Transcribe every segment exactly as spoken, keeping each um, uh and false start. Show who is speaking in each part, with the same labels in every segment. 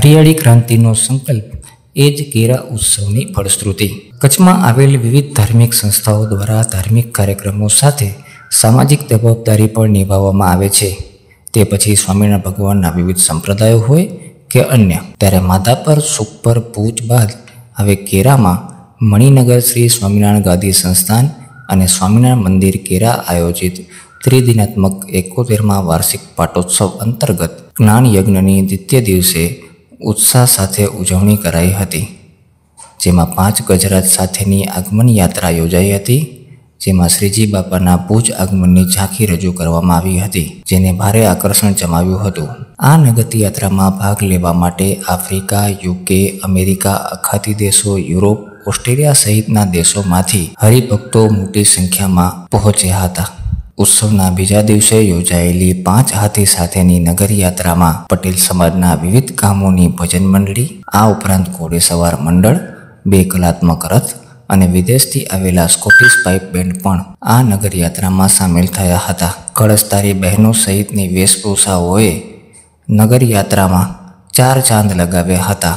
Speaker 1: હરિયાળી ક્રાંતિનો સંકલ્પ એ જ કેરા ઉત્સવની ફળશ્રુતિ. કચ્છમાં આવેલ વિવિધ ધાર્મિક સંસ્થાઓ દ્વારા ધાર્મિક કાર્યક્રમો સાથે સામાજિક જવાબદારી પણ નિભાવવામાં આવે છે. તે પછી સ્વામિનારાયણ ભગવાનના વિવિધ સંપ્રદાયો હોય કે અન્ય. ત્યારે માધાપર સુખપર ભુજ બાદ હવે કેરામાં મણિનગર શ્રી સ્વામિનારાયણ ગાદી સંસ્થાન અને સ્વામિનારાયણ મંદિર કેરા આયોજિત ત્રિદિનાત્મક એકોતેરમાં વાર્ષિક પાટોત્સવ અંતર્ગત જ્ઞાન યજ્ઞની દ્વિતીય દિવસે ઉત્સાહ સાથે ઉજવણી કરાઈ હતી. જેમાં પાંચ ગજરાત સાથેની આગમન યાત્રા યોજાઈ હતી, જેમાં શ્રીજી બાપાના ભુજ આગમનની ઝાંખી રજૂ કરવામાં આવી હતી, જેને ભારે આકર્ષણ જમાવ્યું હતું. આ નગર યાત્રામાં ભાગ લેવા માટે આફ્રિકા, યુકે, અમેરિકા, અખાતી દેશો, યુરોપ, ઓસ્ટ્રેલિયા સહિતના દેશોમાંથી હરિભક્તો મોટી સંખ્યામાં પહોંચ્યા હતા. ઉત્સવના બીજા દિવસે યોજાયેલી પાંચ હાથી સાથેની નગરયાત્રામાં પટેલ સમાજના વિવિધ ગામોની ભજન મંડળી, આ ઉપરાંત ઘોડેસવાર મંડળ, બે કલાત્મક રથ અને વિદેશથી આવેલા સ્કોટિશ પાઇપ બેન્ડ પણ આ નગરયાત્રામાં સામેલ થયા હતા. કળશધારી બહેનો સહિતની વેશભૂષાઓએ નગરયાત્રામાં ચાર ચાંદ લગાવ્યા હતા.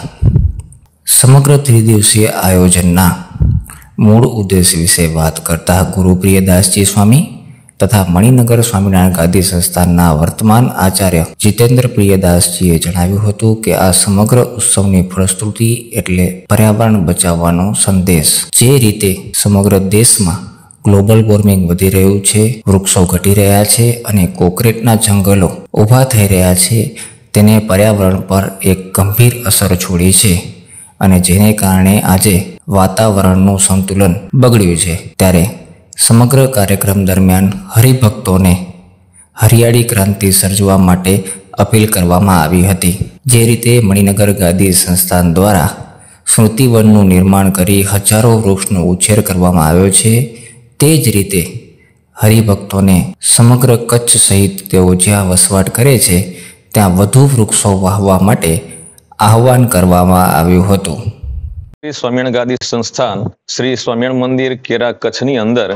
Speaker 1: સમગ્ર ત્રિદિવસીય આયોજનના મૂળ ઉદ્દેશ વિશે વાત કરતા ગુરુપ્રિયદાસજી સ્વામી તથા મણિનગર સ્વામિનારાયણ ગાદી સંસ્થાનના વર્તમાન આચાર્ય જીતેન્દ્ર પ્રિયદાસજીએ જણાવ્યું હતું કે આ સમગ્ર ઉત્સવની ફળશ્રુતિ એટલે પર્યાવરણ બચાવવાનો સંદેશ. જે રીતે સમગ્ર દેશમાં ગ્લોબલ વોર્મિંગ વધી રહ્યું છે, વૃક્ષો ઘટી રહ્યા છે અને કોન્ક્રીટના જંગલો ઊભા થઈ રહ્યા છે, તેને પર્યાવરણ પર એક ગંભીર અસર છોડી છે અને જેને કારણે આજે વાતાવરણનું સંતુલન બગડ્યું છે. ત્યારે સમગ્ર કાર્યક્રમ દરમિયાન હરિભક્તોને હરિયાળી ક્રાંતિ સર્જવા માટે અપીલ કરવામાં આવી હતી. જે રીતે મણિનગર ગાદી સંસ્થાન દ્વારા સ્મૃતિવનનું નિર્માણ કરી હજારો વૃક્ષનો ઉછેર કરવામાં આવ્યો છે, તે જ રીતે હરિભક્તોને સમગ્ર કચ્છ સહિત તેઓ જ્યાં વસવાટ કરે છે ત્યાં વધુ વૃક્ષો વાવવા માટે આહવાન કરવામાં આવ્યું હતું.
Speaker 2: શ્રી સ્વામિનારાયણ ગાદી સંસ્થાન શ્રી સ્વામિનારાયણ મંદિર કેરા કચ્છની અંદર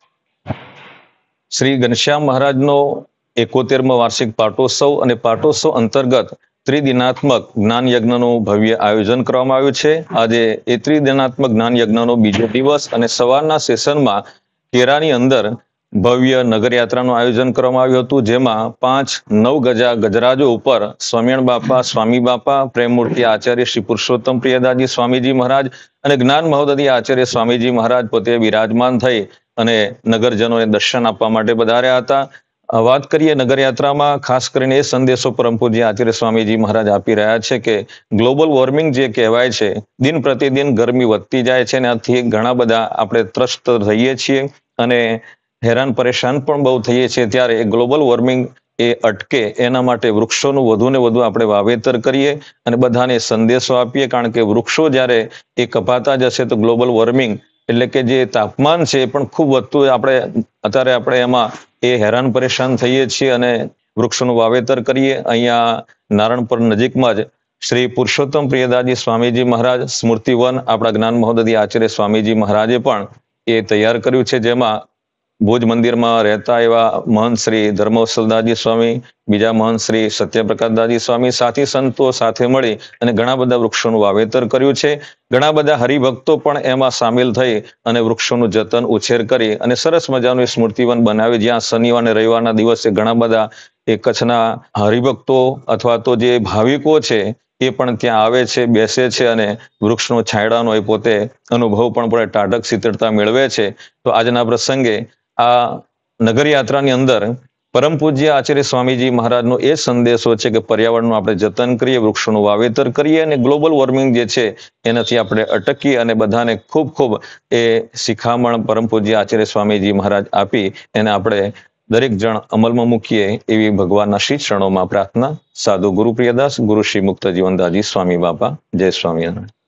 Speaker 2: શ્રી ઘનશ્યામ મહારાજનો એકોતેરમો વાર્ષિક પાટોત્સવ અને પાટોત્સવ અંતર્ગત ત્રિદિનાત્મક જ્ઞાન યજ્ઞનું ભવ્ય આયોજન કરવામાં આવ્યું છે. આજે એ ત્રિદિનાત્મક જ્ઞાન યજ્ઞનો બીજો દિવસ અને સવારના સેશનમાં કેરાની અંદર ભવ્ય નગરયાત્રાનું આયોજન કરવામાં આવ્યું હતું, જેમાં પાંચ નવ ગજા ગજરાજો ઉપર સ્વામિનારાયણ બાપા, સ્વામી બાપા, પ્રેમમૂર્તિ આચાર્ય શ્રી પુરુષોત્તમ પ્રિયદાસજી સ્વામીજી મહારાજ અને જ્ઞાન મહોદય આચાર્ય સ્વામીજી મહારાજ પોતે બિરાજમાન થઈ અને નગરજનોને દર્શન આપવા માટે પધાર્યા હતા. વાત કરીએ નગરયાત્રામાં, ખાસ કરીને એ સંદેશો પરમ પૂજ્ય આચાર્ય સ્વામીજી મહારાજ આપી રહ્યા છે કે ગ્લોબલ વોર્મિંગ જે કહેવાય છે, દિન પ્રતિદિન ગરમી વધતી જાય છે અને આથી ઘણા બધા આપણે ત્રસ્ત થઈએ છીએ અને હેરાન પરેશાન પણ બહુ થઈએ છીએ. ત્યારે ગ્લોબલ વોર્મિંગ એ અટકે એના માટે વૃક્ષોનું વધુ ને વધુ આપણે વાવેતર કરીએ અને બધાને સંદેશો આપીએ, કારણ કે વૃક્ષો જ્યારે એ કપાતા જશે તો ગ્લોબલ વોર્મિંગ એટલે કે જે તાપમાન છે એ પણ ખૂબ વધતું, આપણે અત્યારે આપણે એમાં એ હેરાન પરેશાન થઈએ છીએ અને વૃક્ષોનું વાવેતર કરીએ. અહીંયા નારણપુર નજીકમાં જ શ્રી પુરુષોત્તમ પ્રિયદાસજી સ્વામીજી મહારાજ સ્મૃતિવન આપણા જ્ઞાન મહોદય આચાર્ય સ્વામીજી મહારાજે પણ એ તૈયાર કર્યું છે, જેમાં ભુજ મંદિરમાં રહેતા એવા મહંત શ્રી ધર્મવત્સલદાસજી સ્વામી, બીજા મહંત શ્રી સત્યપ્રકાશદાસજી સ્વામી, સાથી સંતો સાથે મળી અને ઘણા બધા વૃક્ષોનું વાવેતર કર્યું છે. ઘણા બધા હરિભક્તો પણ એમાં સામેલ થઈ અને વૃક્ષોનું જતન ઉછેર કરી અને સરસ મજાનું સ્મૃતિવન બનાવ્યું, જ્યાં શનિવાર અને રવિવારના દિવસે ઘણા બધા એ કચ્છના હરિભક્તો અથવા તો જે ભાવિકો છે એ પણ ત્યાં આવે છે, બેસે છે અને વૃક્ષનો છાંયડાનો એ પોતે અનુભવ પણ પડે, ટાઢક શીતળતા મેળવે છે. તો આજના પ્રસંગે આ નગરયાત્રાની અંદર પરમ પૂજ્ય આચાર્ય સ્વામીજી મહારાજનો એ સંદેશો છે કે પર્યાવરણનું આપણે જતન કરીએ, વૃક્ષોનું વાવેતર કરીએ અને ગ્લોબલ વોર્મિંગ જે છે એનાથી આપણે અટકીએ અને બધાને ખૂબ ખૂબ એ શિખામણ પરમ પૂજ્ય આચાર્ય સ્વામીજી મહારાજ આપી એને આપણે દરેક જણ અમલમાં મૂકીએ એવી ભગવાનના શ્રી ચરણોમાં પ્રાર્થના. સાધુ ગુરુપ્રિયદાસ, ગુરુ શ્રી મુક્ત જીવનદાસજી સ્વામી બાપા. જય સ્વામિનારાયણ.